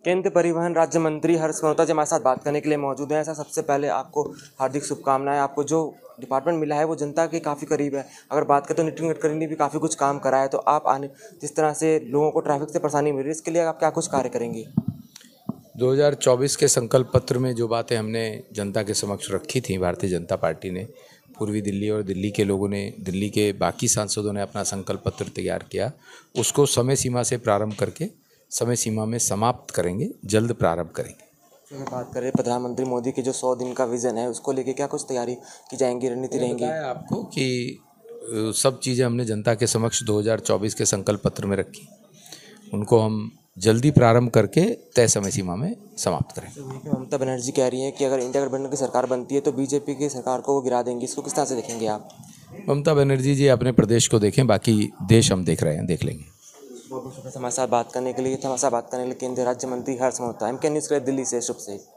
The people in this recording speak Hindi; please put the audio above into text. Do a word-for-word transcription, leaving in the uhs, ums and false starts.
केंद्रीय परिवहन राज्य मंत्री हर्ष मल्होत्रा जी हमारे साथ बात करने के लिए मौजूद हैं। ऐसा सबसे पहले आपको हार्दिक शुभकामनाएं। आपको जो डिपार्टमेंट मिला है वो जनता के काफ़ी करीब है। अगर बात करें तो नितिन गडकरी ने भी काफ़ी कुछ काम करा है, तो आप आने जिस तरह से लोगों को ट्रैफिक से परेशानी मिल रही है, इसके लिए आप क्या कुछ कार्य करेंगे? दो हज़ार चौबीस के संकल्प पत्र में जो बातें हमने जनता के समक्ष रखी थी, भारतीय जनता पार्टी ने, पूर्वी दिल्ली और दिल्ली के लोगों ने, दिल्ली के बाकी सांसदों ने अपना संकल्प पत्र तैयार किया, उसको समय सीमा से प्रारंभ करके समय सीमा में समाप्त करेंगे, जल्द प्रारंभ करेंगे। अगर बात करें प्रधानमंत्री मोदी के जो सौ दिन का विजन है, उसको लेके क्या कुछ तैयारी की जाएंगी, रणनीति रहेंगी? बताया आपको कि अ, सब चीज़ें हमने जनता के समक्ष दो हज़ार चौबीस के संकल्प पत्र में रखी, उनको हम जल्दी प्रारंभ करके तय समय सीमा में समाप्त करें। ममता बनर्जी कह रही हैं कि अगर इंडिया गठबंधन की सरकार बनती है तो बीजेपी की सरकार को वो गिरा देंगी, इसको किस तरह से देखेंगे आप? ममता बनर्जी जी अपने प्रदेश को देखें, बाकी देश हम देख रहे हैं, देख लेंगे। बहुत बहुत शुक्रिया हमारे साथ बात करने के लिए हमारे साथ बात करने के लिए केंद्रीय राज्य मंत्री Harsh Malhotra. M K news के लिए दिल्ली से शुभ से।